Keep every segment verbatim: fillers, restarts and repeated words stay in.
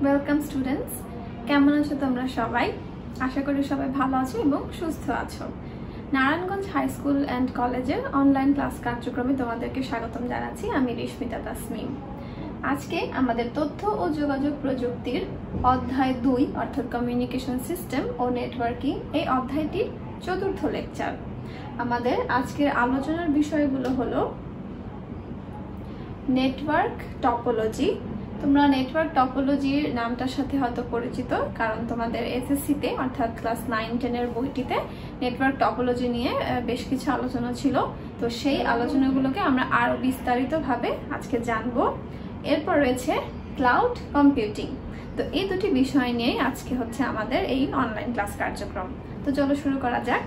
Welcome students, কেমন আছো তোমরা সবাই? আশা করি সবাই ভালো আছো এবং সুস্থ আছো। নারায়ণগঞ্জ হাই স্কুল অ্যান্ড কলেজের অনলাইন ক্লাস কার্যক্রমে তোমাদেরকে স্বাগতম জানাচ্ছি। আমি রিশমিতা তাসমিম। আজকে আমাদের তথ্য ও যোগাযোগ প্রযুক্তির অধ্যায় দুই অর্থাৎ কমিউনিকেশন সিস্টেম ও নেটওয়ার্কিং এই অধ্যায়টির চতুর্থ লেকচার। আমাদের আজকের আলোচনার বিষয়গুলো হলো নেটওয়ার্ক টপোলজি। তোমরা নেটওয়ার্ক টপোলজির নামটার সাথে হয়তো পরিচিত, কারণ তোমাদের এসএসসিতে অর্থাৎ ক্লাস নাইন টেনের বইটিতে নেটওয়ার্ক টপোলজি নিয়ে বেশ কিছু আলোচনা ছিল। তো সেই আলোচনাগুলোকে আমরা আরও বিস্তারিতভাবে আজকে জানবো। এরপর রয়েছে ক্লাউড কম্পিউটিং। তো এই দুটি বিষয় নিয়ে আজকে হচ্ছে আমাদের এই অনলাইন ক্লাস কার্যক্রম। তো চলো শুরু করা যাক।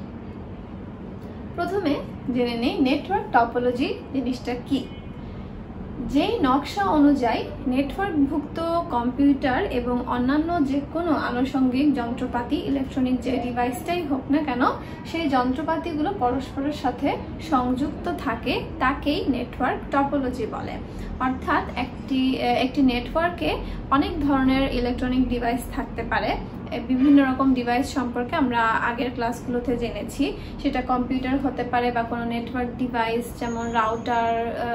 প্রথমে জেনে নেই নেটওয়ার্ক টপোলজি জিনিসটা কি। যেই নকশা অনুযায়ী নেটওয়ার্কভুক্ত কম্পিউটার এবং অন্যান্য যে কোনো আনুষঙ্গিক যন্ত্রপাতি, ইলেকট্রনিক যে ডিভাইসটাই হোক না কেন, সেই যন্ত্রপাতিগুলো পরস্পরের সাথে সংযুক্ত থাকে তাকেই নেটওয়ার্ক টপোলজি বলে। অর্থাৎ একটি একটি নেটওয়ার্কে অনেক ধরনের ইলেকট্রনিক ডিভাইস থাকতে পারে। বিভিন্ন রকম ডিভাইস সম্পর্কে আমরা আগের ক্লাসগুলোতে জেনেছি। সেটা কম্পিউটার হতে পারে বা কোনো নেটওয়ার্ক ডিভাইস যেমন রাউটার,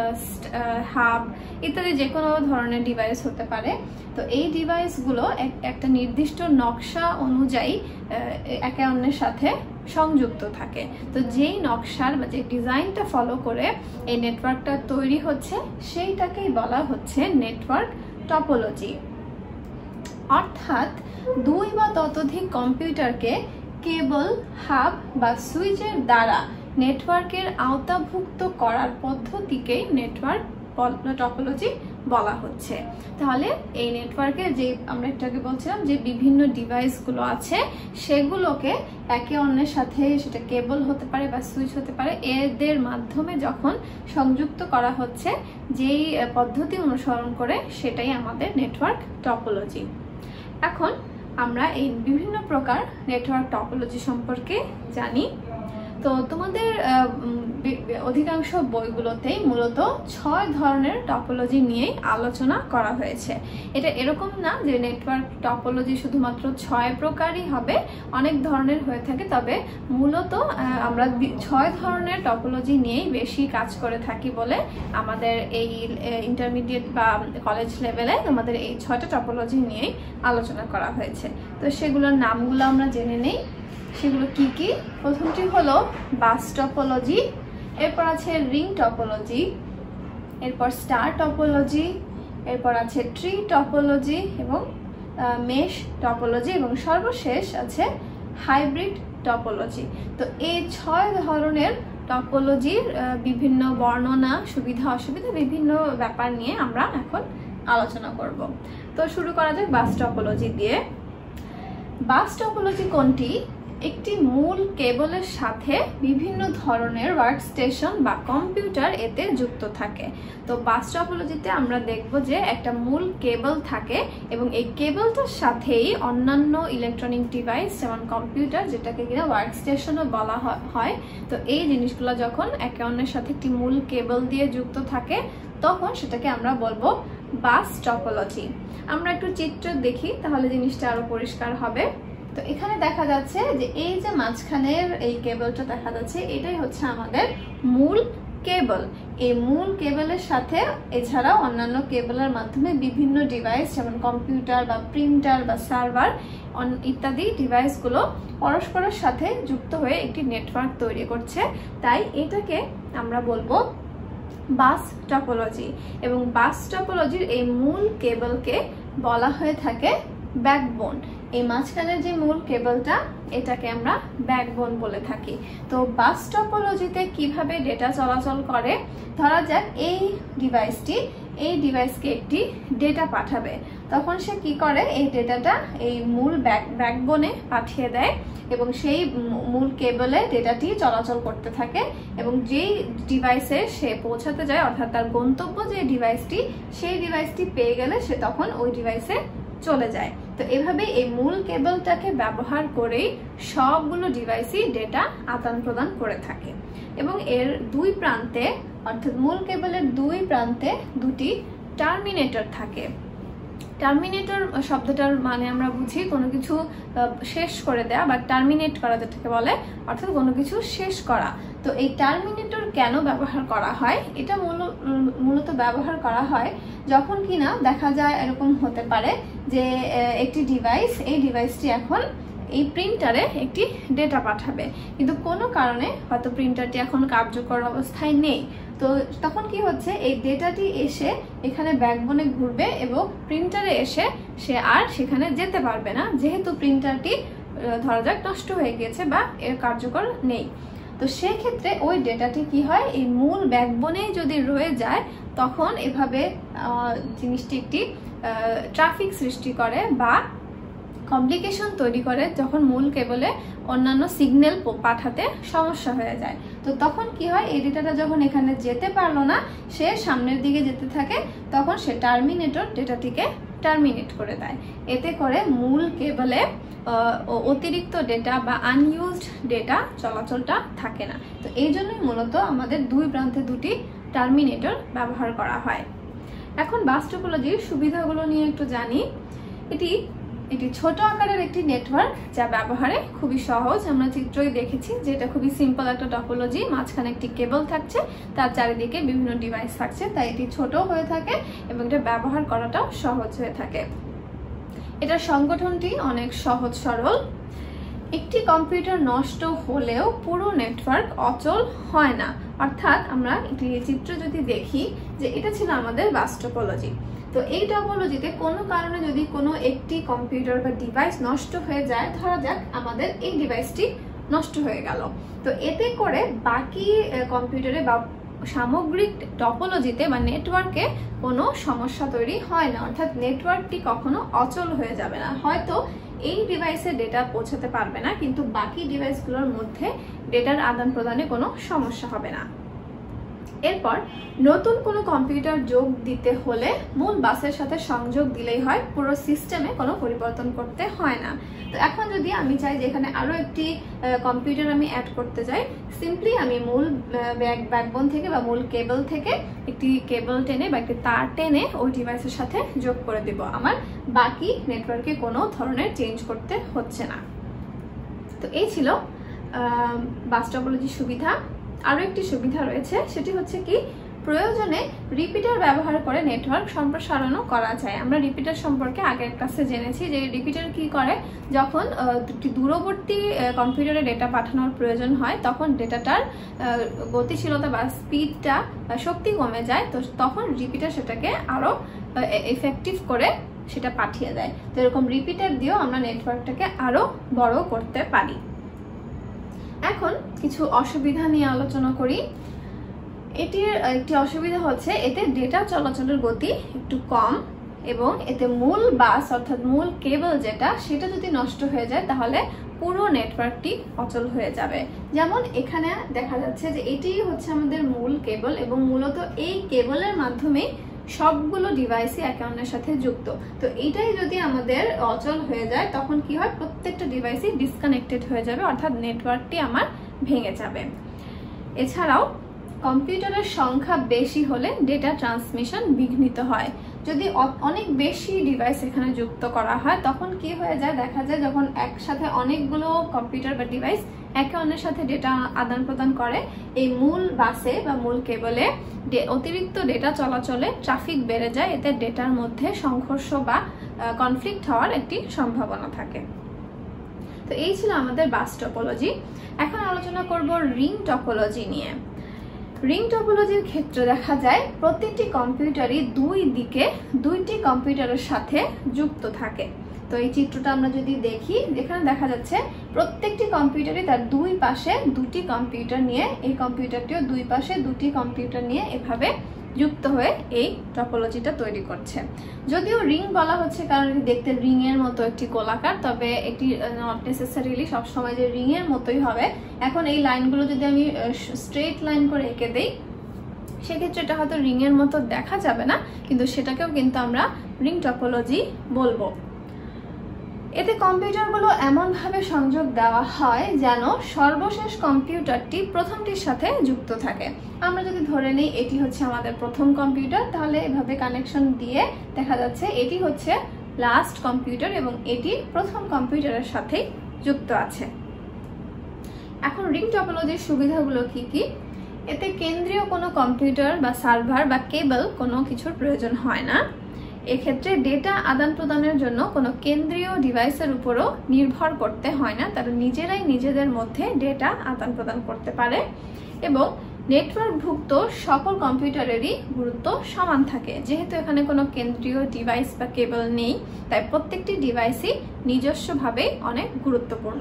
হাব ইত্যাদি যে কোনো ধরনের ডিভাইস হতে পারে। তো এই ডিভাইসগুলো একটা নির্দিষ্ট নকশা অনুযায়ী একে অন্যের সাথে সংযুক্ত থাকে। তো যেই নকশার বা যে ডিজাইনটা ফলো করে এই নেটওয়ার্কটা তৈরি হচ্ছে সেইটাকেই বলা হচ্ছে নেটওয়ার্ক টপোলজি। অর্থাৎ দুই বা ততোধিক কম্পিউটারকে কেবল, হাব বা সুইচের দ্বারা নেটওয়ার্কের আওতাভুক্ত করার পদ্ধতিকেই নেটওয়ার্ক টপোলজি বলা হচ্ছে। তাহলে এই নেটওয়ার্কে যে আমরা একটাকে বলছিলাম যে বিভিন্ন ডিভাইসগুলো আছে সেগুলোকে একে অন্যের সাথে, সেটা কেবল হতে পারে বা সুইচ হতে পারে, এদের মাধ্যমে যখন সংযুক্ত করা হচ্ছে যেই পদ্ধতি অনুসরণ করে সেটাই আমাদের নেটওয়ার্ক টপোলজি। এখন আমরা এই বিভিন্ন প্রকার নেটওয়ার্ক টপোলজি সম্পর্কে জানি। তো তোমাদের অধিকাংশ বইগুলোতেই মূলত ছয় ধরনের টপোলজি নিয়েই আলোচনা করা হয়েছে। এটা এরকম না যে নেটওয়ার্ক টপোলজি শুধুমাত্র ছয় প্রকারই হবে, অনেক ধরনের হয়ে থাকে। তবে মূলত আমরা ছয় ধরনের টপোলজি নিয়েই বেশি কাজ করে থাকি বলে আমাদের এই ইন্টারমিডিয়েট বা কলেজ লেভেলে আমাদের এই ছয়টা টপোলজি নিয়েই আলোচনা করা হয়েছে। তো সেগুলোর নামগুলো আমরা জেনে নেই। সেগুলো কি কি? প্রথমটি হলো বাস টপোলজি, এরপর আছে রিং টপোলজি, এরপর স্টার টপোলজি, এরপর আছে ট্রি টপোলজি এবং মেশ টপোলজি এবং সর্বশেষ আছে হাইব্রিড টপোলজি। তো এই ছয় ধরনের টপোলজির বিভিন্ন বর্ণনা, সুবিধা অসুবিধা, বিভিন্ন ব্যাপার নিয়ে আমরা এখন আলোচনা করব। তো শুরু করা যাক বাস টপোলজি দিয়ে। বাস টপোলজি কোনটি? একটি মূল কেবলের সাথে বিভিন্ন ধরনের ওয়ার্কস্টেশন বা কম্পিউটার এতে যুক্ত থাকে। তো বাস টপোলজিতে আমরা দেখব যে একটা মূল কেবল থাকে এবং এই কেবলটার সাথেই অন্যান্য ইলেকট্রনিক ডিভাইস যেমন কম্পিউটার, যেটাকে কিনা ওয়ার্কস্টেশনও বলা হয়। তো এই জিনিসগুলো যখন একে অন্যের সাথে একটি মূল কেবল দিয়ে যুক্ত থাকে তখন সেটাকে আমরা বলবো বাস টপোলজি। আমরা একটু চিত্র দেখি তাহলে জিনিসটা আরো পরিষ্কার হবে। তো এখানে দেখা যাচ্ছে যে এই যে মাঝখানের এই কেবলটা দেখা যাচ্ছে, এটাই হচ্ছে আমাদের মূল কেবল। এই মূল কেবলের সাথে এছাড়াও অন্যান্য কেবলের মাধ্যমে বিভিন্ন ডিভাইস যেমন কম্পিউটার বা প্রিন্টার বা সার্ভার ইত্যাদি ডিভাইসগুলো পরস্পরের সাথে যুক্ত হয়ে একটি নেটওয়ার্ক তৈরি করছে। তাই এটাকে আমরা বলবো বাস টপোলজি। এবং বাস টপোলজির এই মূল কেবলকে বলা হয়ে থাকে ব্যাকবোন। এই মাঝখানের যে মূল কেবলটা এটাকে আমরা ব্যাকবোন বলে থাকি। তো বাস টপোলজিতে কিভাবে ডেটা চলাচল করে? ধরা যাক এই ডিভাইসটি এই ডিভাইসকে একটি ডেটা পাঠাবে, তখন সে কি করে? এই ডেটাটা এই মূল ব্যাক ব্যাকবোনে পাঠিয়ে দেয় এবং সেই মূল কেবলে ডেটাটি চলাচল করতে থাকে এবং যেই ডিভাইসে সে পৌঁছাতে যায় অর্থাৎ তার গন্তব্য যে ডিভাইসটি, সেই ডিভাইসটি পেয়ে গেলে সে তখন ওই ডিভাইসে চলে যায়। তো এভাবে এই মূল কেবলটাকে ব্যবহার করেই সবগুলো ডিভাইসই ডেটা আদান প্রদান করে থাকে এবং এর দুই প্রান্তে অর্থাৎ মূল কেবলের দুই প্রান্তে দুটি টার্মিনেটর থাকে। টার্মিনেটর শব্দটার মানে আমরা বুঝি কোনো কিছু শেষ করে দেয়া বা টার্মিনেট করা যেটাকে বলে, অর্থাৎ কোনো কিছু শেষ করা। তো এই টার্মিনেটর কেন ব্যবহার করা হয়? এটা মূলত ব্যবহার করা হয় যখন কিনা দেখা যায় এরকম হতে পারে যে একটি ডিভাইস, এই ডিভাইসটি এখন এই প্রিন্টারে একটি ডেটা পাঠাবে, কিন্তু কোনো কারণে হয়তো প্রিন্টারটি এখন কার্যকর অবস্থায় নেই। তো তখন কি হচ্ছে, এই ডেটাটি এসে এখানে ব্যাকবোনে ঘুরবে এবং প্রিন্টারে এসে সে আর সেখানে যেতে পারবে না, যেহেতু প্রিন্টারটি ধরা যাক নষ্ট হয়ে গিয়েছে বা এর কার্যকর নেই। তো সেক্ষেত্রে ওই ডেটাটি কি হয়, এই মূল ব্যাকবোনে যদি রয়ে যায় তখন এভাবে জিনিসটি একটি ট্রাফিক সৃষ্টি করে বা কমপ্লিকেশন তৈরি করে, যখন মূল কেবলে অন্যান্য সিগন্যাল পাঠাতে সমস্যা হয়ে যায়। তো তখন কি হয়, এই ডেটাটা যখন এখানে যেতে পারলো না, সে সামনের দিকে যেতে থাকে, তখন সে টার্মিনেটর ডেটাটিকে টার্মিনেট করে দেয়। এতে করে মূল কেবলে অতিরিক্ত ডেটা বা আনইউজড ডেটা চলাচলটা থাকে না। তো এই জন্যই মূলত আমাদের দুই প্রান্তে দুটি টার্মিনেটর ব্যবহার করা হয়। এখন বাস টপোলজির সুবিধাগুলো নিয়ে একটু জানি। এটি এটি ছোট আকারের একটি নেটওয়ার্ক যা ব্যবহারে খুবই সহজ। আমরা চিত্রই দেখেছি যে এটা খুবই সিম্পল একটা টপোলজি, মাঝখানে একটি কেবল থাকছে, তার চারিদিকে বিভিন্ন ডিভাইস থাকছে, তাই এটি ছোট হয়ে থাকে এবং এটা ব্যবহার করাটাও সহজ হয়ে থাকে। এটার সংগঠনটি অনেক সহজ সরল। একটি কম্পিউটার নষ্ট হলেও পুরো নেটওয়ার্ক অচল হয় না, অর্থাৎ আমরা একটি চিত্র যদি দেখি যে এটা ছিল আমাদের বাস টপোলজি। তো এই টপোলজিতে কোনো কারণে যদি কোনো একটি কম্পিউটার বা ডিভাইস নষ্ট হয়ে যায়, ধরা যাক আমাদের এই ডিভাইসটি নষ্ট হয়ে গেল, তো এতে করে বাকি কম্পিউটারে বা সামগ্রিক টপোলজিতে বা নেটওয়ার্কে কোনো সমস্যা তৈরি হয় না, অর্থাৎ নেটওয়ার্কটি কখনো অচল হয়ে যাবে না। হয়তো এই ডিভাইসে ডেটা পৌঁছাতে পারবে না, কিন্তু বাকি ডিভাইসগুলোর মধ্যে ডেটার আদান প্রদানে কোনো সমস্যা হবে না। এরপর নতুন কোনো কম্পিউটার যোগ দিতে হলে মূল বাসের সাথে সংযোগ দিলেই হয়, পুরো সিস্টেমে কোনো পরিবর্তন করতে হয় না। তো এখন যদি আমি চাই যে এখানে আরো একটি কম্পিউটার আমি অ্যাড করতে চাই, সিম্পলি আমি মূল ব্যাক ব্যাকবোন থেকে বা মূল কেবল থেকে একটি কেবল টেনে বা একটি তার টেনে ওই ডিভাইসের সাথে যোগ করে দেব। আমার বাকি নেটওয়ার্কে কোনো ধরনের চেঞ্জ করতে হচ্ছে না। তো এই ছিল বাস টপোলজির সুবিধা। আরো একটি সুবিধা রয়েছে, সেটি হচ্ছে কি, প্রয়োজনে রিপিটার ব্যবহার করে নেটওয়ার্ক সম্প্রসারণও করা যায়। আমরা রিপিটার সম্পর্কে আগের ক্লাসে জেনেছি যে রিপিটার কি করে, যখন দূরবর্তী কম্পিউটারে ডেটা পাঠানোর প্রয়োজন হয় তখন ডেটাটার গতিশীলতা বা স্পিডটা শক্তি কমে যায়, তো তখন রিপিটার সেটাকে আরো এফেক্টিভ করে সেটা পাঠিয়ে দেয়। তো এরকম রিপিটার দিয়েও আমরা নেটওয়ার্কটাকে আরো বড় করতে পারি। এখন কিছু অসুবিধা নিয়ে আলোচনা করি। এটির একটি অসুবিধা হচ্ছে এতে ডেটা চলাচলের গতি একটু কম এবং এতে মূল বাস অর্থাৎ মূল কেবল যেটা সেটা যদি নষ্ট হয়ে যায় তাহলে পুরো নেটওয়ার্কটি অচল হয়ে যাবে। যেমন এখানে দেখা যাচ্ছে যে এটি হচ্ছে আমাদের মূল কেবল এবং মূলত এই কেবলের মাধ্যমে সবগুলো ডিভাইসই একে অন্যের সাথে যুক্ত। তো এটাই যদি আমাদের অচল হয়ে যায় তখন কি হয়, প্রত্যেকটা ডিভাইসই ডিসকানেক্টেড হয়ে যাবে, অর্থাৎ নেটওয়ার্কটি আমার ভেঙে যাবে। এছাড়াও কম্পিউটারের সংখ্যা বেশি হলে ডেটা ট্রান্সমিশন বিঘ্নিত হয়। যদি অনেক বেশি ডিভাইস এখানে যুক্ত করা হয় তখন কি হয়ে যায়, দেখা যায় যখন একসাথে অনেকগুলো কম্পিউটার বা ডিভাইস একে অন্যের সাথে ডেটা আদান প্রদান করে, এই মূল বাসে বা মূল কেবলে অতিরিক্ত ডেটা চলাচলে ট্রাফিক বেড়ে যায়, এতে ডেটার মধ্যে সংঘর্ষ বা কনফ্লিক্ট হওয়ার একটি সম্ভাবনা থাকে। তো এই ছিল আমাদের বাস টপোলজি। এখন আলোচনা করব রিং টপোলজি নিয়ে। রিং টপোলজির ক্ষেত্রে দেখা যায় প্রত্যেকটি কম্পিউটারই দুই দিকে দুইটি কম্পিউটারের সাথে যুক্ত থাকে। তো এই চিত্রটা আমরা যদি দেখি, এখানে দেখা যাচ্ছে প্রত্যেকটি কম্পিউটারই তার দুই পাশে দুটি কম্পিউটার নিয়ে, এই কম্পিউটারটিও দুই পাশে দুটি কম্পিউটার নিয়ে এভাবে যুক্ত হয়ে এই টপোলজিটা তৈরি করছে। যদিও রিং বলা হচ্ছে কারণ এটি দেখতে রিং এর মতো একটি গোলাকার, তবে এটি নট নেসেসারিলি সবসময় যে রিং এর মতোই হবে। এখন এই লাইনগুলো যদি আমি স্ট্রেট লাইন করে এঁকে দেই সেক্ষেত্রে এটা হয়তো রিং এর মতো দেখা যাবে না, কিন্তু সেটাকেও কিন্তু আমরা রিং টপোলজি বলবো। এতে কম্পিউটারগুলো এমনভাবে সংযোগ দেওয়া হয় যেন সর্বশেষ কম্পিউটারটি প্রথমটির সাথে যুক্ত থাকে। আমরা যদি ধরে নিই এটি হচ্ছে আমাদের প্রথম কম্পিউটার, তাহলে এভাবে কানেকশন দিয়ে দেখা যাচ্ছে এটি হচ্ছে লাস্ট কম্পিউটার এবং এটি প্রথম কম্পিউটারের সাথে যুক্ত আছে। এখন রিং টপোলজির সুবিধাগুলো কি কি? এতে কেন্দ্রীয় কোনো কম্পিউটার বা সার্ভার বা কেবল কোনো কিছুর প্রয়োজন হয় না। এক্ষেত্রে ডেটা আদান প্রদানের জন্য কোনো কেন্দ্রীয় ডিভাইসের উপরও নির্ভর করতে হয় না, তারা নিজেরাই নিজেদের মধ্যে ডেটা আদান প্রদান করতে পারে এবং নেটওয়ার্কভুক্ত সকল কম্পিউটারেরই গুরুত্ব সমান থাকে। যেহেতু এখানে কোনো কেন্দ্রীয় ডিভাইস বা কেবল নেই, তাই প্রত্যেকটি ডিভাইসই নিজস্বভাবে অনেক গুরুত্বপূর্ণ।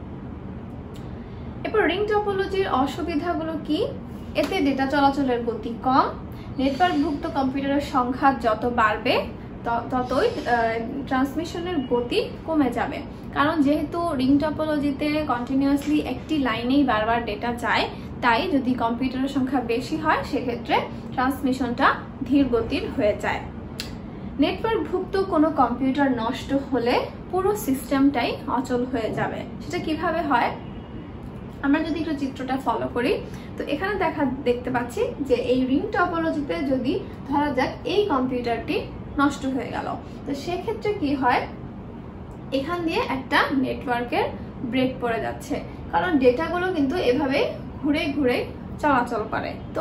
এরপর রিং টপোলজির অসুবিধাগুলো কি? এতে ডেটা চলাচলের গতি কম। নেটওয়ার্কভুক্ত কম্পিউটারের সংখ্যা যত বাড়বে ততই ট্রান্সমিশনের গতি কমে যাবে, কারণ যেহেতু রিং টপোলজিতে কন্টিনিউয়াসলি একটি লাইনেই বারবার ডেটা যায়, তাই যদি কম্পিউটারের সংখ্যা বেশি হয় সেক্ষেত্রে ট্রান্সমিশনটা ধীর গতির হয়ে যায়। নেটওয়ার্কভুক্ত কোনো কম্পিউটার নষ্ট হলে পুরো সিস্টেমটাই অচল হয়ে যাবে। সেটা কিভাবে হয়? আমরা যদি একটু চিত্রটা ফলো করি, তো এখানে দেখা দেখতে পাচ্ছি যে এই রিং টপোলজিতে যদি ধরা যাক এই কম্পিউটারটি নষ্ট হয়ে গেল, তো সেক্ষেত্রে কি হয়, এখান দিয়ে একটা নেটওয়ার্কের ব্রেক পড়ে যাচ্ছে, কারণ ডেটাগুলো কিন্তু এভাবে ঘুরে ঘুরে চলাচল করে। তো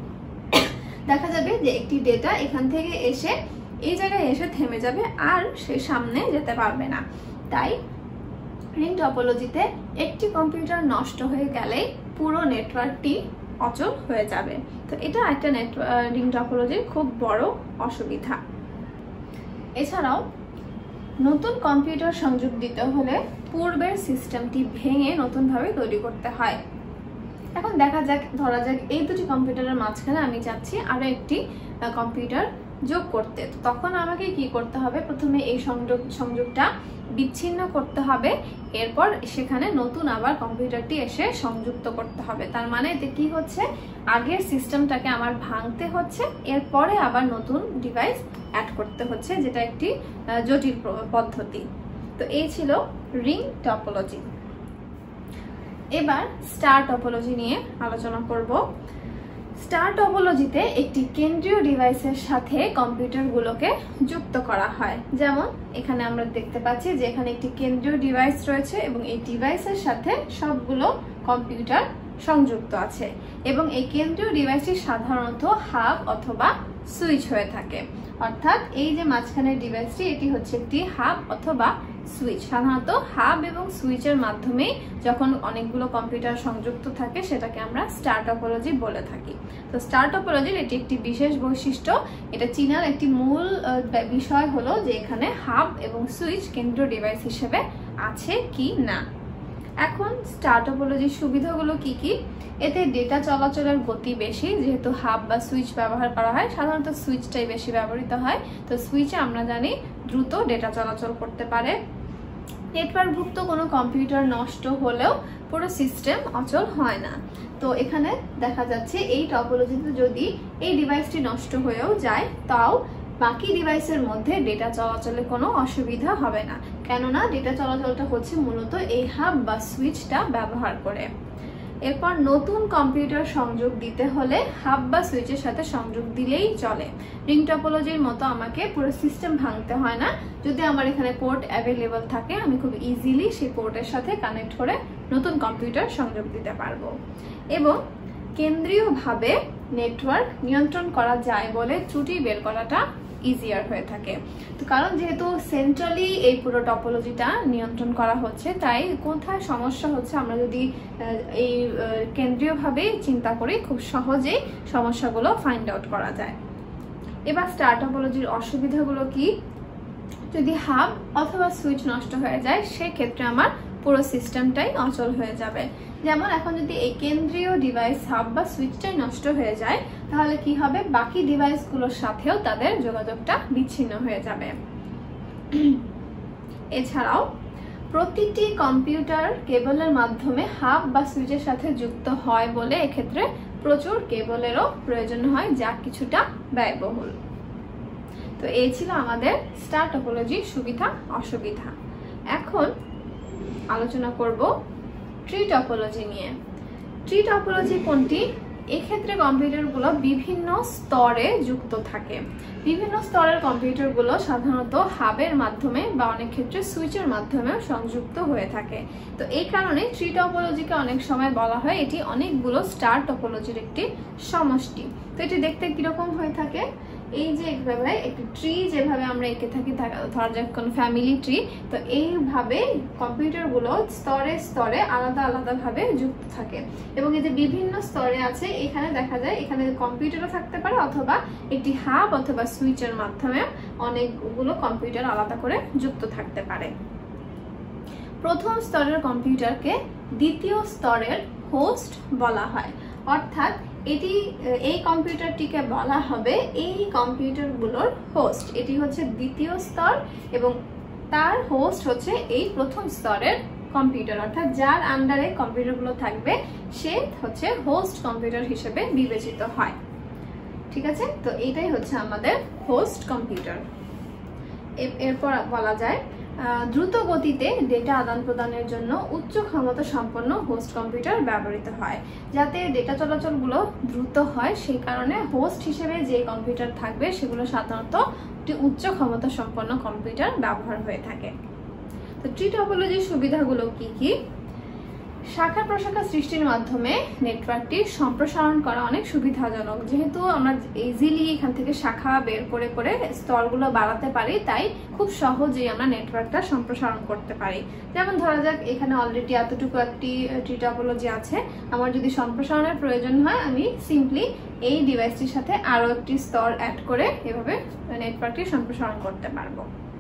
দেখা যাবে যে একটি ডেটা এখান থেকে এসে এই জায়গায় এসে থেমে যাবে, আর সে সামনে যেতে পারবে না। তাই রিং টপোলজিতে একটি কম্পিউটার নষ্ট হয়ে গেলে পুরো নেটওয়ার্কটি অচল হয়ে যাবে। তো এটা একটা নেটওয়ার্ক রিং টপোলজির খুব বড় অসুবিধা। এছাড়াও নতুন কম্পিউটার সংযোগ দিতে হলে পূর্বের সিস্টেমটি ভেঙে নতুনভাবে তৈরি করতে হয়। এখন দেখা যাক, ধরা যাক এই দুটি কম্পিউটারের মাঝখানে আমি চাচ্ছি আরো একটি কম্পিউটার যোগ করতে, তখন আমাকে কি করতে হবে? প্রথমে এই সংযোগ সংযোগটা বিচ্ছিন্ন করতে হবে, এরপর সেখানে নতুন আবার কম্পিউটারটি এসে সংযুক্ত করতে হবে। তার মানে এতে কি হচ্ছে, আগের সিস্টেমটাকে আমার ভাঙতে হচ্ছে, এরপরে আবার নতুন ডিভাইস অ্যাড করতে হচ্ছে, যেটা একটি জটিল পদ্ধতি। তো এই ছিল রিং টপোলজি। এবার স্টার টপোলজি নিয়ে আলোচনা করব। স্টার টপোলজিতে একটি কেন্দ্রীয় ডিভাইসের সাথে কম্পিউটারগুলোকে যুক্ত করা হয়। যেমন এখানে আমরা দেখতে পাচ্ছি যে এখানে একটি কেন্দ্রীয় ডিভাইস রয়েছে এবং এই ডিভাইসের সাথে সবগুলো কম্পিউটার সংযুক্ত আছে এবং এই কেন্দ্রীয় ডিভাইসটি সাধারণত হাব অথবা সুইচ হয়ে থাকে। অর্থাৎ এই যে মাঝখানের ডিভাইসটি, এটি হচ্ছে একটি হাব অথবা সুইচ। সাধারণত হাব এবং সুইচের মাধ্যমে যখন অনেকগুলো কম্পিউটার সংযুক্ত থাকে সেটাকে আমরা স্টার টপোলজি বলে থাকি। তো স্টার টপোলজির এটি একটি বিশেষ বৈশিষ্ট্য। এটা চিনার একটি মূল বিষয় হলো যে এখানে হাব এবং সুইচ কেন্দ্রীয় ডিভাইস হিসেবে আছে কি না। এখন স্টার টপোলজির সুবিধাগুলো কি কি? এতে ডেটা চলাচলের গতি বেশি, যেহেতু হাব বা সুইচ ব্যবহার করা হয়, সাধারণত সুইচটাই বেশি ব্যবহৃত হয়। তো সুইচে আমরা জানি দ্রুত ডেটা চলাচল করতে পারে। নেটওয়ার্কভুক্ত কোনো কম্পিউটার নষ্ট হলেও পুরো সিস্টেম অচল হয় না। তো এখানে দেখা যাচ্ছে এই টপোলজিতে যদি এই ডিভাইসটি নষ্ট হয়েও যায়, তাও বাকি ডিভাইসের মধ্যে ডেটা চলাচলে কোনো অসুবিধা হবে না, কেননা ডেটা চলাচলটা হচ্ছে মূলত এই হাব বা সুইচটা ব্যবহার করে। এরপর নতুন কম্পিউটার সংযোগ দিতে হলে হাব বা সুইচের সাথে সংযোগ দিলেই চলে। রিং টপোলজির মতো আমাকে পুরো সিস্টেম ভাঙতে হয় না। যদি আমার এখানে পোর্ট অ্যাভেলেবল থাকে, আমি খুব ইজিলি সেই পোর্টের সাথে কানেক্ট করে নতুন কম্পিউটার সংযোগ দিতে পারবো এবং কেন্দ্রীয়ভাবে নেটওয়ার্ক নিয়ন্ত্রণ করা যায় বলে ত্রুটি বের করাটা ইজিয়ার হয়ে থাকে। তো কারণ যেহেতু সেন্ট্রালি এই পুরো টপোলজিটা নিয়ন্ত্রণ করা হচ্ছে, তাই কোথায় সমস্যা হচ্ছে আমরা যদি এই কেন্দ্রীয়ভাবে চিন্তা করি, খুব সহজেই সমস্যাগুলো ফাইন্ড আউট করা যায়। এবার স্টার টপোলজির অসুবিধাগুলো কি? যদি হাব অথবা সুইচ নষ্ট হয়ে যায়, সেক্ষেত্রে আমার পুরো সিস্টেমটাই অচল হয়ে যাবে। যেমন এখন যদি এই কেন্দ্রীয় ডিভাইস হাব বা সুইচটাই নষ্ট হয়ে যায়, তাহলে কি হবে? বাকি ডিভাইসগুলোর সাথেও তাদের যোগাযোগটা বিচ্ছিন্ন হয়ে যাবে। এছাড়াও প্রতিটি কম্পিউটার কেবলের মাধ্যমে হাব বা সুইচের সাথে যুক্ত হয় বলে এক্ষেত্রে প্রচুর কেবলেরও প্রয়োজন হয়, যা কিছুটা ব্যয়বহুল। তো এই ছিল আমাদের স্টার টপোলজির সুবিধা অসুবিধা। এখন আলোচনা করব ট্রি টপোলজি নিয়ে। ট্রি টপোলজি কোনটি? এক্ষেত্রে কম্পিউটারগুলো বিভিন্ন স্তরে যুক্ত থাকে। বিভিন্ন স্তরের কম্পিউটারগুলো সাধারণত হাবের মাধ্যমে বা অনেক ক্ষেত্রে সুইচের মাধ্যমে সংযুক্ত হয়ে থাকে। তো এই কারণে ট্রি টপোলজিকে অনেক সময় বলা হয় এটি অনেকগুলো স্টার টপোলজির একটি সমষ্টি। তো এটি দেখতে কিরকম হয়ে থাকে? এই যে এইভাবে একটি ট্রি যেভাবে আমরা এঁকে থাকি, ধরা যাক কোন ফ্যামিলি ট্রি, তো এইভাবে কম্পিউটারগুলো স্তরে স্তরে আলাদা আলাদা ভাবে যুক্ত থাকে এবং এই যে বিভিন্ন স্তরে আছে, এখানে দেখা যায় এখানে কম্পিউটারও থাকতে পারে অথবা একটি হাব অথবা সুইচের মাধ্যমে অনেকগুলো কম্পিউটার আলাদা করে যুক্ত থাকতে পারে। প্রথম স্তরের কম্পিউটারকে দ্বিতীয় স্তরের হোস্ট বলা হয়, অর্থাৎ এটি এই কম্পিউটারটিকে বলা হবে এই কম্পিউটারগুলোর হোস্ট। এটি হচ্ছে দ্বিতীয় স্তর এবং তার হোস্ট হচ্ছে এই প্রথম স্তরের কম্পিউটার, অর্থাৎ যার আন্ডারে কম্পিউটারগুলো থাকবে সে হচ্ছে হোস্ট কম্পিউটার হিসেবে বিবেচিত হয়। ঠিক আছে, তো এটাই হচ্ছে আমাদের হোস্ট কম্পিউটার। এরপর বলা যায় দ্রুত গতিতে ডেটা আদান প্রদানের জন্য উচ্চ ক্ষমতা সম্পন্ন হোস্ট কম্পিউটার ব্যবহৃত হয়। যাতে ডেটা চলাচলগুলো দ্রুত হয় সেই কারণে হোস্ট হিসেবে যে কম্পিউটার থাকবে সেগুলো সাধারণত একটি উচ্চ ক্ষমতা সম্পন্ন কম্পিউটার ব্যবহার হয়ে থাকে। তো ট্রি টপোলজির সুবিধাগুলো কি কি? শাখা প্রশাখা সৃষ্টির মাধ্যমে নেটওয়ার্কটি সম্প্রসারণ করা অনেক সুবিধাজনক। যেহেতু আমরা ইজিলি এখান থেকে শাখা বের করে করে স্তরগুলো বাড়াতে পারি, তাই খুব সহজেই আমরা নেটওয়ার্কটা সম্প্রসারণ করতে পারি। যেমন ধরা যাক এখানে অলরেডি এতটুকু একটি ট্রি টপোলজি আছে, আমার যদি সম্প্রসারণের প্রয়োজন হয় আমি সিম্পলি এই ডিভাইসটির সাথে আরো একটি স্তর অ্যাড করে এভাবে নেটওয়ার্কটি সম্প্রসারণ করতে পারবো।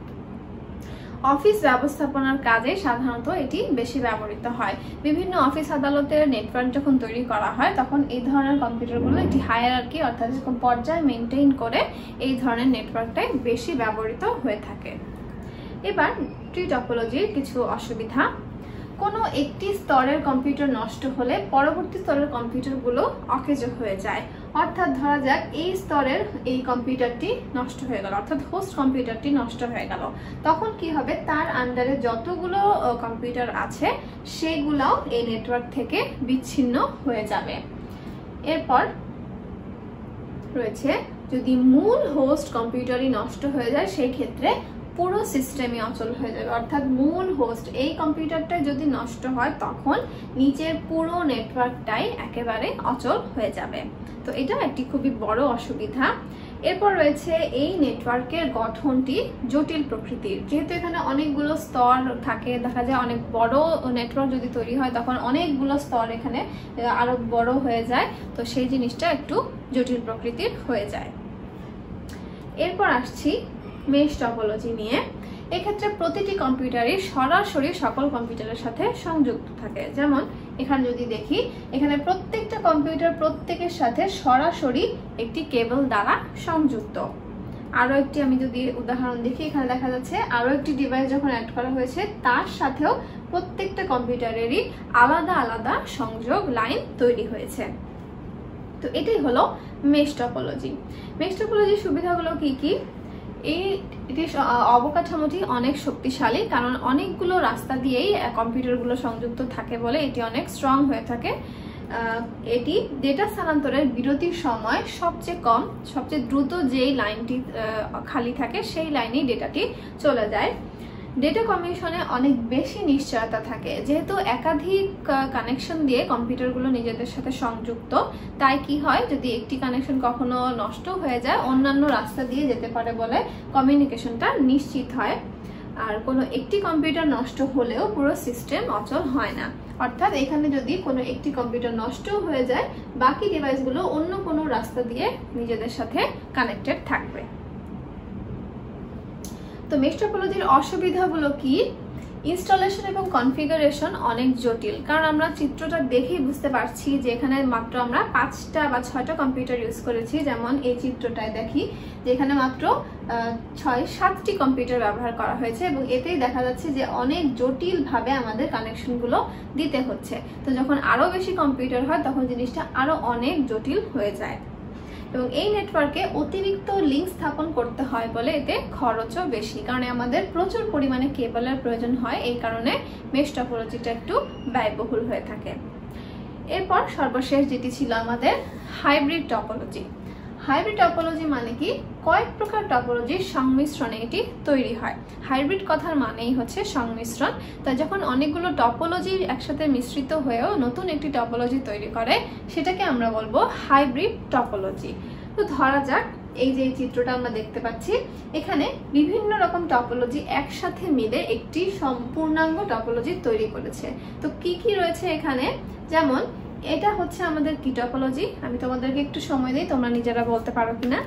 অফিস ব্যবস্থাপনার কাজে সাধারণত এটি বেশি ব্যবহৃত হয়। বিভিন্ন অফিস আদালতের নেটওয়ার্ক যখন তৈরি করা হয় তখন এই ধরনের কম্পিউটারগুলো একটি হায়ারার্কি অর্থাৎ এরকম পর্যায় মেনটেইন করে এই ধরনের নেটওয়ার্কটাই বেশি ব্যবহৃত হয়ে থাকে। এবার ট্রি টপোলজির কিছু অসুবিধা। কোনো একটি স্তরের কম্পিউটার নষ্ট হলে পরবর্তী স্তরের কম্পিউটারগুলো অকেজ হয়ে যায়। অর্থাৎ ধরা যাক এই স্তরের এই কম্পিউটারটি নষ্ট হয়ে গেল, অর্থাৎ হোস্ট কম্পিউটারটি নষ্ট হয়ে গেল, তখন কি হবে? তার আন্ডারে যতগুলো কম্পিউটার আছে সেগুলোও এই নেটওয়ার্ক থেকে বিচ্ছিন্ন হয়ে যাবে। এরপর রয়েছে যদি মূল হোস্ট কম্পিউটারই নষ্ট হয়ে যায় সেই ক্ষেত্রে পুরো সিস্টেমই অচল হয়ে যাবে। অর্থাৎ মূল হোস্ট এই কম্পিউটারটা যদি নষ্ট হয় তখন নিচের পুরো নেটওয়ার্কটাই একেবারে অচল হয়ে যাবে। তো এটা একটি খুবই বড় অসুবিধা। এরপর রয়েছে এই নেটওয়ার্কের গঠনটি জটিল প্রকৃতির। যেহেতু এখানে অনেকগুলো স্তর থাকে, দেখা যায় অনেক বড় নেটওয়ার্ক যদি তৈরি হয় তখন অনেকগুলো স্তর এখানে আরো বড় হয়ে যায়, তো সেই জিনিসটা একটু জটিল প্রকৃতির হয়ে যায়। এরপর আসছি মেশ টপোলজি নিয়ে। এক্ষেত্রে প্রতিটি কম্পিউটারই সরাসরি সকল কম্পিউটারের সাথে সংযুক্ত থাকে। যেমন এখানে যদি দেখি এখানে প্রত্যেকটা কম্পিউটার প্রত্যেকের সাথে সরাসরি একটি কেবল দ্বারা সংযুক্ত। আরো একটি আমি যদি উদাহরণ দেখি, এখানে দেখা যাচ্ছে আরো একটি ডিভাইস যখন অ্যাড করা হয়েছে তার সাথেও প্রত্যেকটা কম্পিউটারেরই আলাদা আলাদা সংযোগ লাইন তৈরি হয়েছে। তো এটাই হলো মেশ টপোলজি। মেশ টপোলজির সুবিধাগুলো কি কি? এই অবকাঠামোটি অনেক শক্তিশালী, কারণ অনেকগুলো রাস্তা দিয়েই কম্পিউটারগুলো সংযুক্ত থাকে বলে এটি অনেক স্ট্রং হয়ে থাকে। এটি ডেটা স্থানান্তরের বিরতির সময় সবচেয়ে কম, সবচেয়ে দ্রুত যেই লাইনটি খালি থাকে সেই লাইনেই ডেটাটি চলে যায়। ডেটা কমিউনিকেশনে অনেক বেশি নিশ্চয়তা থাকে। যেহেতু একাধিক কানেকশন দিয়ে কম্পিউটারগুলো নিজেদের সাথে সংযুক্ত, তাই কি হয় যদি একটি কানেকশন কখনো নষ্ট হয়ে যায় অন্যান্য রাস্তা দিয়ে যেতে পারে বলে কমিউনিকেশনটা নিশ্চিত হয়। আর কোনো একটি কম্পিউটার নষ্ট হলেও পুরো সিস্টেম অচল হয় না। অর্থাৎ এখানে যদি কোনো একটি কম্পিউটার নষ্ট হয়ে যায় বাকি ডিভাইসগুলো অন্য কোনো রাস্তা দিয়ে নিজেদের সাথে কানেক্টেড থাকবে। তো মেশ টপোলজির অসুবিধাগুলো কি? ইনস্টলেশন এবং কনফিগারেশন অনেক জটিল, কারণ আমরা চিত্রটা দেখেই বুঝতে পারছি যে এখানে মাত্র আমরা পাঁচটা বা ছয়টা কম্পিউটার ইউজ করেছি। যেমন এই চিত্রটায় দেখি যে এখানে মাত্র ছয় সাতটি কম্পিউটার ব্যবহার করা হয়েছে এবং এতেই দেখা যাচ্ছে যে অনেক জটিল ভাবে আমাদের কানেকশনগুলো দিতে হচ্ছে। তো যখন আরো বেশি কম্পিউটার হয় তখন জিনিসটা আরো অনেক জটিল হয়ে যায়। এবং এই নেটওয়ার্কে অতিরিক্ত লিঙ্ক স্থাপন করতে হয় বলে এতে খরচও বেশি, কারণ আমাদের প্রচুর পরিমাণে কেবলের প্রয়োজন হয়, এই কারণে মেশ টপোলজিটা একটু ব্যয়বহুল হয়ে থাকে। এরপর সর্বশেষ যেটি ছিল আমাদের হাইব্রিড টপোলজি। হাইব্রিড টপোলজি মানে কি, কয়েক প্রকার টপোলজির সংমিশ্রণে এটি তৈরি হয়। হাইব্রিড কথার মানেই হচ্ছে সংমিশ্রণ। তাই যখন অনেকগুলো টপোলজি একসাথে মিশ্রিত হয়েও নতুন একটি টপোলজি তৈরি করে সেটাকে আমরা বলবো হাইব্রিড টপোলজি। তো ধরা যাক এই যে চিত্রটা আমরা দেখতে পাচ্ছি, এখানে বিভিন্ন রকম টপোলজি একসাথে মিলে একটি সম্পূর্ণাঙ্গ টপোলজি তৈরি করেছে। তো কি কি রয়েছে এখানে, যেমন এটা হচ্ছে আমাদের কি টপোলজি, আমি তোমাদেরকে একটু সময় দিই, তোমরা নিজেরা বলতে পারো কিনা।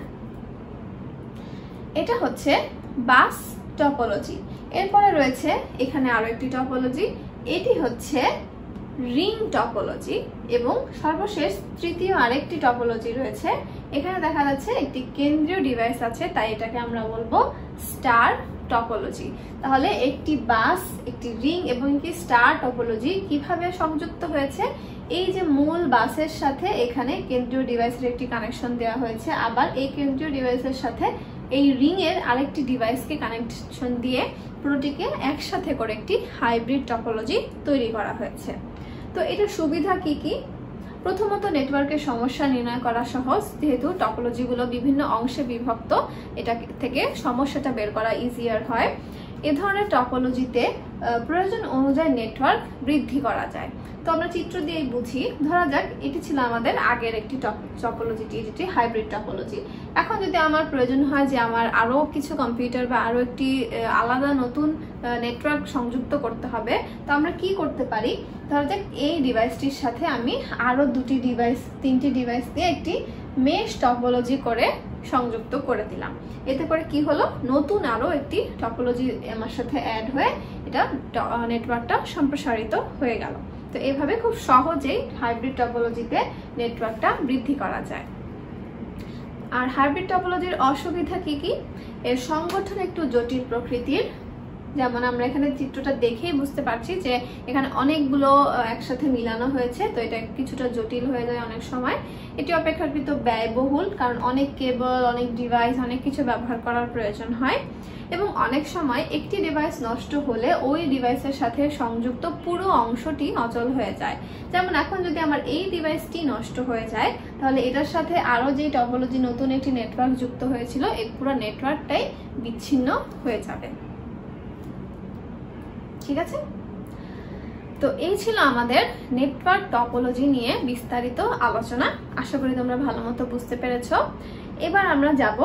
এটা হচ্ছে বাস টপোলজি। এরপরে রয়েছে এখানে আরো একটি টপোলজি, এটি হচ্ছে রিং টপোলজি। এবং সর্বশেষ তৃতীয় আরেকটি টপোলজি রয়েছে, এখানে দেখা যাচ্ছে একটি কেন্দ্রীয় ডিভাইস আছে, তাই এটাকে আমরা বলবো স্টার টপোলজি। তাহলে একটি বাস, একটি রিং এবং একটি স্টার টপোলজি কিভাবে সংযুক্ত হয়েছে, এই যে মূল বাসের সাথে এখানে কেন্দ্রীয় ডিভাইসের একটি কানেকশন দেওয়া হয়েছে, আবার এই কেন্দ্রীয় ডিভাইসের সাথে এই রিং এর আরেকটি ডিভাইসকে কানেকশন দিয়ে পুরোটিকে একসাথে করে একটি হাইব্রিড টপোলজি তৈরি করা হয়েছে। তো এটার সুবিধা কি কি? প্রথমত নেটওয়ার্কের সমস্যা নির্ণয় করা সহজ, যেহেতু টপোলজিগুলো বিভিন্ন অংশে বিভক্ত, এটা থেকে সমস্যাটা বের করা ইজিয়ার হয়। এ ধরনের টপোলজিতে প্রয়োজন অনুযায়ী নেটওয়ার্ক বৃদ্ধি করা যায়। তো আমরা চিত্র দিয়ে বুঝি, ধরা যাক এটি ছিল আমাদের আগের একটি টপোলজিটি, যেটি হাইব্রিড টপোলজি। এখন যদি আমার প্রয়োজন হয় যে আমার আরো কিছু কম্পিউটার বা আরো একটি আলাদা নতুন নেটওয়ার্ক সংযুক্ত করতে হবে, তো আমরা কি করতে পারি, ধরা যাক এই ডিভাইসটির সাথে আমি আরো দুটি ডিভাইস, তিনটি ডিভাইস দিয়ে একটি মেশ টপোলজি করে সংযুক্ত করে দিলাম। এতে করে কি হলো, নতুন আরো একটি টপোলজি আমার সাথে অ্যাড হয়ে এটা নেটওয়ার্কটা সম্প্রসারিত হয়ে গেল। তো এইভাবে খুব সহজেই হাইব্রিড টপোলজিতে নেটওয়ার্কটা বৃদ্ধি করা যায়। আর হাইব্রিড টপোলজির অসুবিধা কি কি? এর সংগঠন একটু জটিল প্রকৃতির, যেমন আমরা এখানে চিত্রটা দেখেই বুঝতে পারছি যে এখানে অনেকগুলো একসাথে মিলানো হয়েছে, তো এটা কিছুটা জটিল হয়ে যায় অনেক সময়। এটি অপেক্ষাকৃত ব্যয়বহুল, কারণ অনেক কেবল, অনেক ডিভাইস, অনেক কিছু ব্যবহার করার প্রয়োজন হয়। এবং অনেক সময় একটি ডিভাইস নষ্ট হলে ওই ডিভাইসের সাথে সংযুক্ত পুরো অংশটি অচল হয়ে যায়। যেমন এখন যদি আমার এই ডিভাইসটি নষ্ট হয়ে যায়, তাহলে এটার সাথে আরো যে টপোলজি নতুন একটি নেটওয়ার্ক যুক্ত হয়েছিল, এই পুরো নেটওয়ার্কটাই বিচ্ছিন্ন হয়ে যাবে। ঠিক আছে, তো এই ছিল আমাদের নেটওয়ার্ক টপোলজি নিয়ে বিস্তারিত আলোচনা। আশা করি তোমরা ভালো মতো বুঝতে পেরেছো। এবার আমরা যাব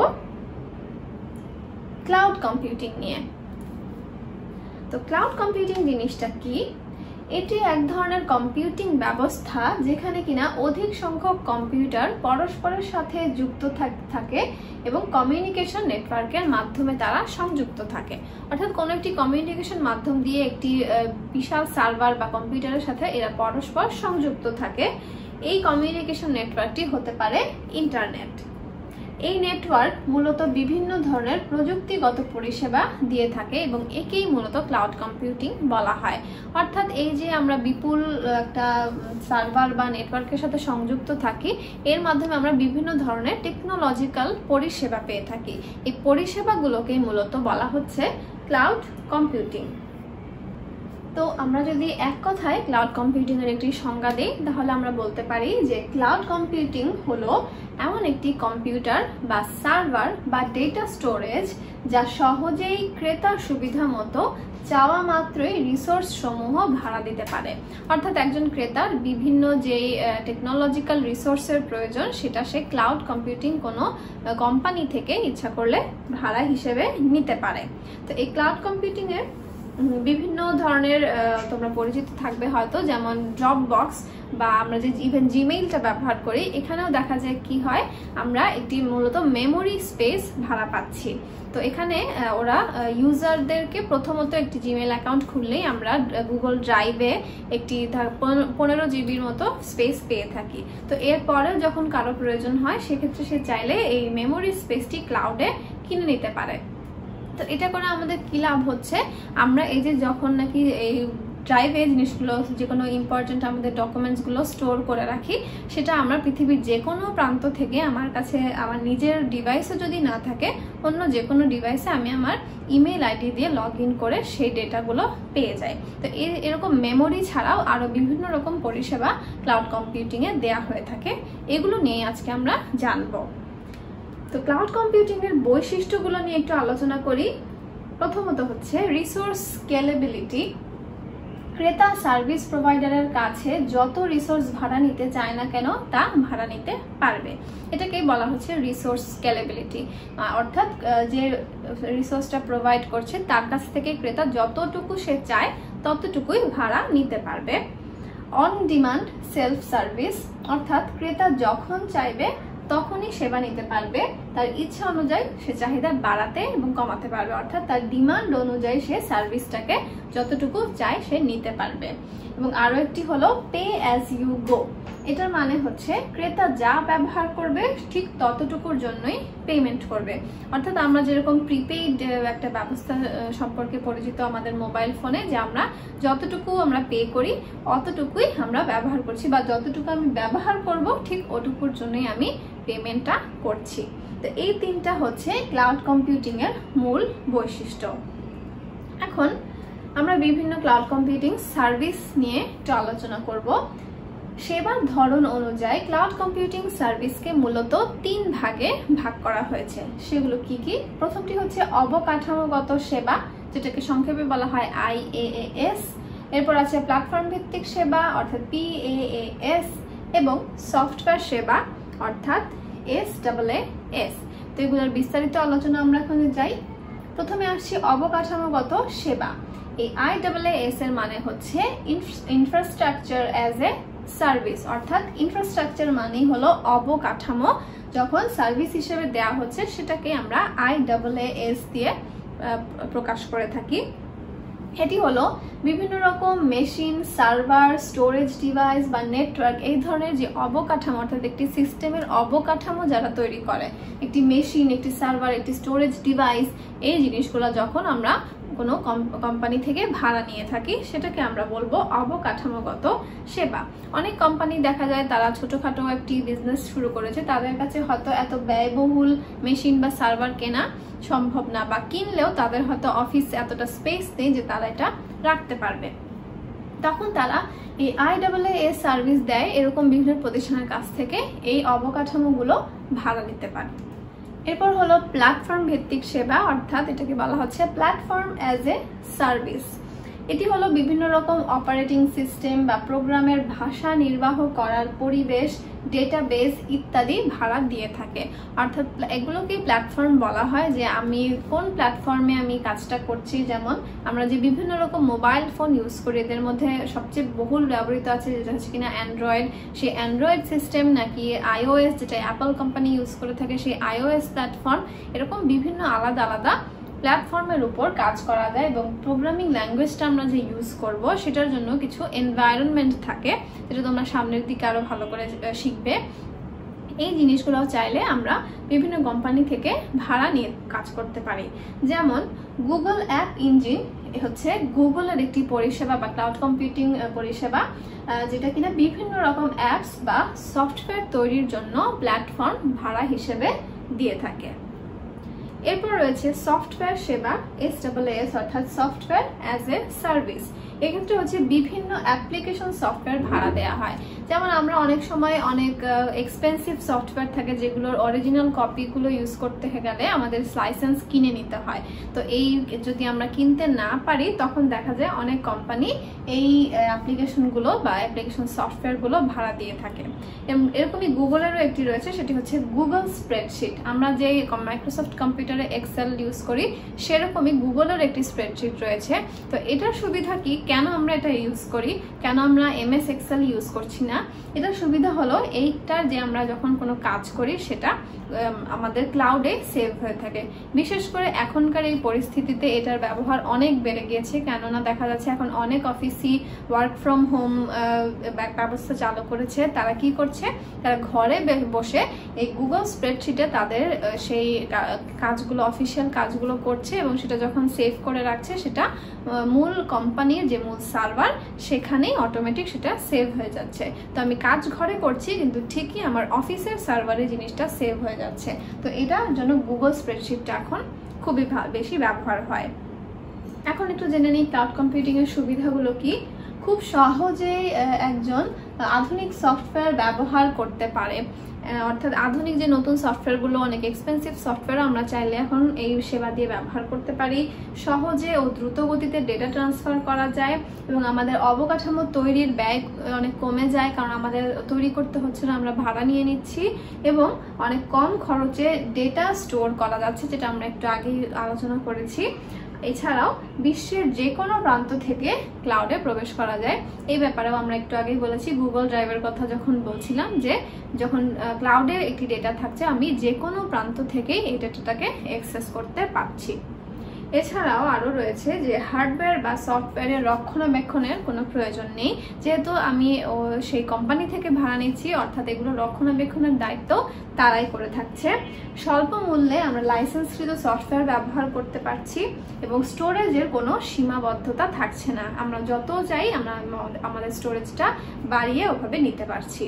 ক্লাউড কম্পিউটিং নিয়ে। তো ক্লাউড কম্পিউটিং জিনিসটা কি? এটি এক ধরনের কম্পিউটিং ব্যবস্থা যেখানে কিনা অধিক সংখ্যক কম্পিউটার পরস্পরের সাথে যুক্ত থাকে এবং কমিউনিকেশন নেটওয়ার্কের মাধ্যমে তারা সংযুক্ত থাকে। অর্থাৎ কোনো একটি কমিউনিকেশন মাধ্যম দিয়ে একটি বিশাল সার্ভার বা কম্পিউটারের সাথে এরা পরস্পর সংযুক্ত থাকে। এই কমিউনিকেশন নেটওয়ার্কটি হতে পারে ইন্টারনেট। এই নেটওয়ার্ক মূলত বিভিন্ন ধরনের প্রযুক্তিগত পরিষেবা দিয়ে থাকে এবং একেই মূলত ক্লাউড কম্পিউটিং বলা হয়। অর্থাৎ এই যে আমরা বিপুল একটা সার্ভার বা নেটওয়ার্কের সাথে সংযুক্ত থাকি, এর মাধ্যমে আমরা বিভিন্ন ধরনের টেকনোলজিক্যাল পরিষেবা পেয়ে থাকি। এই পরিষেবাগুলোকেই মূলত বলা হচ্ছে ক্লাউড কম্পিউটিং। তো আমরা যদি এক কথায় ক্লাউড কম্পিউটিং এর একটি সংজ্ঞা দিই, তাহলে আমরা বলতে পারি যে ক্লাউড কম্পিউটিং হলো এমন একটি কম্পিউটার বা সার্ভার বা ডেটা স্টোরেজ যা সহজেই ক্রেতার সুবিধা মতো চাওয়া মাত্রই রিসোর্স সমূহ ভাড়া দিতে পারে। অর্থাৎ একজন ক্রেতার বিভিন্ন যেই টেকনোলজিক্যাল রিসোর্সের প্রয়োজন, সেটা সে ক্লাউড কম্পিউটিং কোনো কোম্পানি থেকে ইচ্ছা করলে ভাড়া হিসেবে নিতে পারে। তো এই ক্লাউড কম্পিউটিং এর বিভিন্ন ধরনের তোমরা পরিচিত থাকবে হয়তো, যেমন ড্রপবক্স বা আমরা যে ইভেন জিমেইলটা ব্যবহার করি, এখানেও দেখা যায় কি হয়, আমরা একটি মূলত মেমোরি স্পেস ভাড়া পাচ্ছি। তো এখানে ওরা ইউজারদেরকে প্রথমত একটি জিমেইল অ্যাকাউন্ট খুললেই আমরা গুগল ড্রাইভে একটি পনেরো জিবির মতো স্পেস পেয়ে থাকি। তো এরপরেও যখন কারো প্রয়োজন হয়, সেক্ষেত্রে সে চাইলে এই মেমোরি স্পেসটি ক্লাউডে কিনে নিতে পারে। তো এটা করে আমাদের কি লাভ হচ্ছে, আমরা এই যে যখন নাকি এই ড্রাইভে জিনিসগুলো, যে কোনো ইম্পর্টেন্ট আমাদের ডকুমেন্টসগুলো স্টোর করে রাখি, সেটা আমরা পৃথিবীর যে কোনো প্রান্ত থেকে আমার কাছে আমার নিজের ডিভাইসে যদি না থাকে, অন্য যে কোনো ডিভাইসে আমি আমার ইমেল আইডি দিয়ে লগ ইন করে সেই ডেটাগুলো পেয়ে যাই। তো এরকম মেমোরি ছাড়াও আরও বিভিন্ন রকম পরিষেবা ক্লাউড কম্পিউটিংয়ে দেয়া হয়ে থাকে। এগুলো নিয়ে আজকে আমরা জানবো। তো ক্লাউড কম্পিউটিংয়ের বৈশিষ্ট্যগুলো নিয়ে একটু আলোচনা করি। প্রথমত হচ্ছে রিসোর্স স্কেলেবিলিটি। ক্রেতা সার্ভিস প্রোভাইডারের কাছে যত রিসোর্স ভাড়া নিতে চায় না কেন তা ভাড়া নিতে পারবে, এটাকেই বলা হচ্ছে রিসোর্স স্কেলেবিলিটি। অর্থাৎ যে রিসোর্সটা প্রোভাইড করছে তার কাছ থেকে ক্রেতা যতটুকু সে চায় ততটুকুই ভাড়া নিতে পারবে। অন ডিমান্ড সেলফ সার্ভিস, অর্থাৎ ক্রেতা যখন চাইবে তখনই সেবা নিতে পারবে, তার ইচ্ছা অনুযায়ী সে চাহিদা বাড়াতে এবং কমাতে পারবে, অর্থাৎ তার ডিমান্ড অনুযায়ী সে সার্ভিসটাকে যতটুকু চায় সে নিতে পারবে। এবং আরো একটি হলো পে অ্যাজ ইউ গো। এটার মানে হচ্ছে ক্রেতা যা ব্যবহার করবে ঠিক ততটুকুর জন্যই পেমেন্ট করবে। অর্থাৎ আমরা যেরকম প্রিপেইড একটা ব্যবস্থা সম্পর্কে পরিচিত আমাদের মোবাইল ফোনে, যে আমরা যতটুকু আমরা পে করি অতটুকুই আমরা ব্যবহার করছি, বা যতটুকু আমি ব্যবহার করব ঠিক ওটুকুর জন্যই আমি পেমেন্টটা করছি। তো এই তিনটা হচ্ছে ক্লাউড কম্পিউটিং এর মূল বৈশিষ্ট্য। এখন আমরা বিভিন্ন ক্লাউড কম্পিউটিং সার্ভিস নিয়ে একটু আলোচনা করব। সেবার ধরন অনুযায়ী ক্লাউড কম্পিউটিং সার্ভিসকে মূলত তিন ভাগে ভাগ করা হয়েছে। সেগুলো কি কি? প্রথমটি হচ্ছে অবকাঠামোগত সেবা, যেটাকে সংক্ষেপে বলা হয় আই এ এস। এরপর আছে প্ল্যাটফর্ম ভিত্তিক সেবা অর্থাৎ পি এ এস, এবং সফটওয়্যার সেবা অর্থাৎ এস ডাবল এ এস। তো এগুলোর বিস্তারিত আলোচনা আমরা এখন যাই। প্রথমে আসছি অবকাঠামোগত সেবা। এই আই ডাবল এ এস এর মানে হচ্ছে ইনফ্রাস্ট্রাকচার অ্যাজ এ সার্ভিস, অর্থাৎ ইনফ্রাস্ট্রাকচার মানেই হলো অবকাঠামো, যখন সার্ভিস হিসেবে দেয়া হচ্ছে সেটাকে আমরা আই ডাবল এ এস দিয়ে প্রকাশ করে থাকি। এটি হলো বিভিন্ন রকম মেশিন, সার্ভার, স্টোরেজ ডিভাইস বা নেটওয়ার্ক, এই ধরনের যে অবকাঠামো, অর্থাৎ একটি সিস্টেমের অবকাঠামো যারা তৈরি করে, একটি মেশিন, একটি সার্ভার, একটি স্টোরেজ ডিভাইস, এই জিনিসগুলো যখন আমরা কোনো কোম্পানি থেকে ভাড়া নিয়ে থাকি সেটাকে আমরা বলবো অবকাঠামোগত সেবা। অনেক কোম্পানি দেখা যায় তারা ছোটখাটো একটি বিজনেস শুরু করেছে, তাদের কাছে হয়তো এত ব্যয়বহুল মেশিন বা সার্ভার কেনা সম্ভব না, বা কিনলেও তাদের হয়তো অফিস এতটা স্পেস নেই যে তারা এটা রাখতে পারবে। তখন তারা এই I double A S service দেয় এরকম বিভিন্ন প্রতিষ্ঠানের কাছ থেকে এই অবকাঠামোগুলো ভাড়া নিতে পারে। এরপর হলো প্ল্যাটফর্ম ভিত্তিক সেবা, অর্থাৎ এটাকে বলা হচ্ছে প্ল্যাটফর্ম অ্যাজ এ সার্ভিস। এটি হলো বিভিন্ন রকম অপারেটিং সিস্টেম বা প্রোগ্রামের ভাষা নির্বাহ করার পরিবেশ, ডেটাবেস ইত্যাদি ভাড়া দিয়ে থাকে। অর্থাৎ এগুলোকে প্ল্যাটফর্ম বলা হয়, যে আমি কোন প্ল্যাটফর্মে আমি কাজটা করছি। যেমন আমরা যে বিভিন্ন রকম মোবাইল ফোন ইউজ করি, এদের মধ্যে সবচেয়ে বহুল ব্যবহৃত আছে যেটা হচ্ছে কিনা অ্যান্ড্রয়েড, সেই অ্যান্ড্রয়েড সিস্টেম, নাকি আইওএস যেটা অ্যাপল কোম্পানি ইউজ করে থাকে সেই আইওএস প্ল্যাটফর্ম, এরকম বিভিন্ন আলাদা আলাদা প্ল্যাটফর্মের উপর কাজ করা যায়। এবং প্রোগ্রামিং ল্যাঙ্গুয়েজটা আমরা যে ইউজ করব সেটার জন্য কিছু এনভায়রনমেন্ট থাকে, যেটা তোমরা সামনের দিকে আরো ভালো করে শিখবে। এই জিনিসগুলো চাইলে আমরা বিভিন্ন কোম্পানি থেকে ভাড়া নিয়ে কাজ করতে পারি। যেমন গুগল অ্যাপ ইঞ্জিন হচ্ছে গুগলের একটি পরিষেবা বা ক্লাউড কম্পিউটিং পরিষেবা, যেটা কিনা বিভিন্ন রকম অ্যাপস বা সফটওয়্যার তৈরির জন্য প্ল্যাটফর্ম ভাড়া হিসেবে দিয়ে থাকে। এরপর রয়েছে সফটওয়্যার সেবা, এস ডাবল এস, অর্থাৎ সফটওয়্যার অ্যাজ এ সার্ভিস। এক্ষেত্রে হচ্ছে বিভিন্ন অ্যাপ্লিকেশন সফটওয়্যার ভাড়া দেওয়া হয়। যেমন আমরা অনেক সময় অনেক এক্সপেন্সিভ সফটওয়্যার থাকে যেগুলোর অরিজিনাল কপিগুলো ইউজ করতে গেলে আমাদের লাইসেন্স কিনে নিতে হয়। তো এই যদি আমরা কিনতে না পারি তখন দেখা যায় অনেক কোম্পানি এই অ্যাপ্লিকেশনগুলো বা অ্যাপ্লিকেশন সফটওয়্যারগুলো ভাড়া দিয়ে থাকে। এরকমই গুগলেরও একটি রয়েছে, সেটি হচ্ছে গুগল স্প্রেডশিট। আমরা যে মাইক্রোসফট কম্পিউটারে এক্সেল ইউজ করি সেরকমই গুগলের একটি স্প্রেডশিট রয়েছে। তো এটার সুবিধা কি, কেন আমরা এটা ইউজ করি, কেন আমরা এমএস এক্সেল ইউজ করছি না? এটার সুবিধা হলো এইটার যে আমরা যখন কোনো কাজ করি সেটা আমাদের ক্লাউডে সেভ হয়ে থাকে। বিশেষ করে এখনকার এই পরিস্থিতিতে এটার ব্যবহার অনেক বেড়ে গিয়েছে, কেননা দেখা যাচ্ছে এখন অনেক অফিসই ওয়ার্ক ফ্রম হোম ব্যবস্থা চালু করেছে। তারা কি করছে, তারা ঘরে বসে এই গুগল স্প্রেডশিটে তাদের সেই কাজ কাজগুলো অফিসিয়াল কাজগুলো করছে এবং সেটা যখন সেভ করে রাখছে সেটা মূল কোম্পানির যে মূল সার্ভার সেখানেই অটোমেটিক সেটা সেভ হয়ে যাচ্ছে। তো আমি কাজ ঘরে করছি কিন্তু ঠিকই আমার অফিসের সার্ভারে জিনিসটা সেভ হয়ে যাচ্ছে। তো এটার জন্য গুগল স্প্রেডশিটটা এখন খুবই বেশি ব্যবহার হয়। এখন একটু জেনে নিই ক্লাউড কম্পিউটিং এর সুবিধাগুলো কি। খুব সহজেই একজন আধুনিক সফটওয়্যার ব্যবহার করতে পারে, অর্থাৎ আধুনিক যে নতুন সফটওয়্যারগুলো অনেক এক্সপেন্সিভ সফটওয়্যার আমরা চাইলে এখন এই সেবা দিয়ে ব্যবহার করতে পারি। সহজে ও দ্রুত গতিতে ডেটা ট্রান্সফার করা যায় এবং আমাদের অবকাঠামো তৈরির ব্যয় অনেক কমে যায়, কারণ আমাদের তৈরি করতে হচ্ছে না, আমরা ভাড়া নিয়ে নিচ্ছি এবং অনেক কম খরচে ডেটা স্টোর করা যাচ্ছে, যেটা আমরা একটু আগেই আলোচনা করেছি। এছাড়াও বিশ্বের যে কোনো প্রান্ত থেকে ক্লাউডে প্রবেশ করা যায়। এই ব্যাপারেও আমরা একটু আগেই বলেছি, গুগল ড্রাইভের কথা যখন বলছিলাম যে যখন ক্লাউডে একটি ডেটা থাকছে আমি যে কোনো প্রান্ত থেকেই এই ডেটাটাকে অ্যাক্সেস করতে পারছি। এছাড়াও আরও রয়েছে যে হার্ডওয়্যার বা সফটওয়্যারের রক্ষণাবেক্ষণের কোনো প্রয়োজন নেই, যেহেতু আমি সেই কোম্পানি থেকে ভাড়া নিচ্ছি, অর্থাৎ এগুলো রক্ষণাবেক্ষণের দায়িত্ব তারাই করে থাকছে। স্বল্প মূল্যে আমরা লাইসেন্সকৃত সফটওয়্যার ব্যবহার করতে পারছি এবং স্টোরেজের কোনো সীমাবদ্ধতা থাকছে না, আমরা যত চাই আমরা আমাদের স্টোরেজটা বাড়িয়ে ওভাবে নিতে পারছি।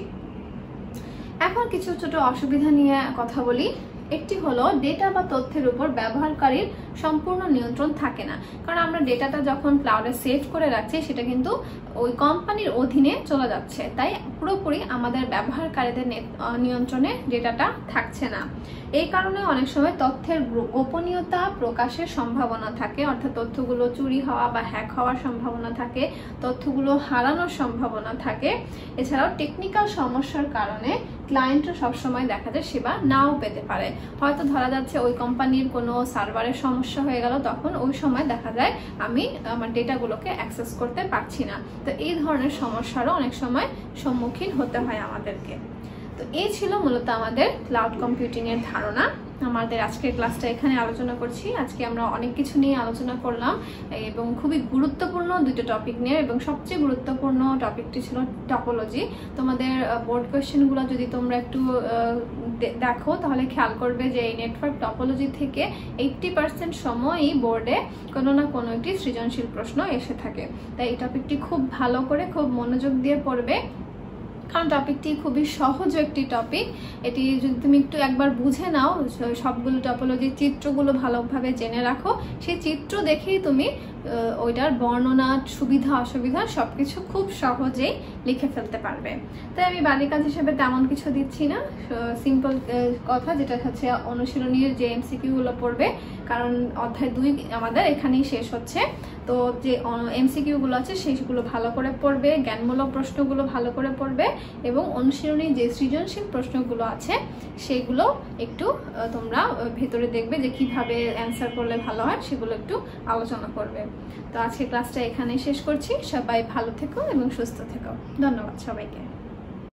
এখন কিছু ছোট অসুবিধা নিয়ে কথা বলি। একটি হলো ডেটা বা তথ্যের উপর ব্যবহারকারীর সম্পূর্ণ নিয়ন্ত্রণ থাকে না, কারণ আমরা ডেটাটা যখন ক্লাউডে সেভ করে রাখছি সেটা কিন্তু ওই কোম্পানির অধীনে চলে যাচ্ছে, তাই পুরোপুরি আমাদের ব্যবহারকারীদের নিয়ন্ত্রণে ডেটাটা থাকছে না। এই কারণে অনেক সময় তথ্যের গোপনীয়তা প্রকাশের সম্ভাবনা থাকে, অর্থাৎ তথ্যগুলো চুরি হওয়া বা হ্যাক হওয়ার সম্ভাবনা থাকে, তথ্যগুলো হারানোর সম্ভাবনা থাকে। এছাড়াও টেকনিক্যাল সমস্যার কারণে ক্লায়েন্টরা সবসময় দেখা যায় সেবা নাও পেতে পারে। হয়তো ধরা যাচ্ছে ওই কোম্পানির কোনো সার্ভারের সমস্যা হয়ে গেল, তখন ওই সময় দেখা যায় আমি আমার ডেটাগুলোকে অ্যাক্সেস করতে পারছি না। তো এই ধরনের সমস্যারও অনেক সময় সম্মুখীন হতে হয় আমাদেরকে। তো এই ছিল মূলত আমাদের ক্লাউড কম্পিউটিং এর ধারণা। আমাদের আজকের ক্লাসটা এখানে আলোচনা করছি। আজকে আমরা অনেক কিছু নিয়ে আলোচনা করলাম এবং খুবই গুরুত্বপূর্ণ দুটো টপিক নিয়ে, এবং সবচেয়ে গুরুত্বপূর্ণ টপিকটি ছিল টপোলজি। তোমাদের বোর্ড কোয়েশ্চেনগুলো যদি তোমরা একটু দেখো তাহলে খেয়াল করবে যে এই নেটওয়ার্ক টপোলজি থেকে এইট্টি পার্সেন্ট সময়ই বোর্ডে কোনো না কোনো একটি সৃজনশীল প্রশ্ন এসে থাকে। তাই এই টপিকটি খুব ভালো করে খুব মনোযোগ দিয়ে পড়বে, কারণ টপিকটি খুবই সহজ একটি টপিক। এটি যদি তুমি একটু একবার বুঝে নাও, সবগুলো টপোলজির চিত্রগুলো ভালোভাবে জেনে রাখো, সেই চিত্র দেখেই তুমি ওইটার বর্ণনা, সুবিধা অসুবিধা সবকিছু খুব সহজেই লিখে ফেলতে পারবে। তাই আমি বাড়ির কাজ হিসেবে তেমন কিছু দিচ্ছি না, সিম্পল কথা যেটা হচ্ছে অনুশীলনীর যে এমসিকিউগুলো পড়বে, কারণ অধ্যায় দুই আমাদের এখানেই শেষ হচ্ছে। তো যে এমসিকিউগুলো আছে সেইগুলো ভালো করে পড়বে, জ্ঞানমূলক প্রশ্নগুলো ভালো করে পড়বে এবং অনুশীলনী যে সৃজনশীল প্রশ্নগুলো আছে সেগুলো একটু তোমরা ভেতরে দেখবে যে কিভাবে অ্যান্সার করলে ভালো হয়, সেগুলো একটু আলোচনা করবে। তো আজকে ক্লাসটা এখানেই শেষ করছি। সবাই ভালো থেকো এবং সুস্থ থেকো। ধন্যবাদ সবাইকে।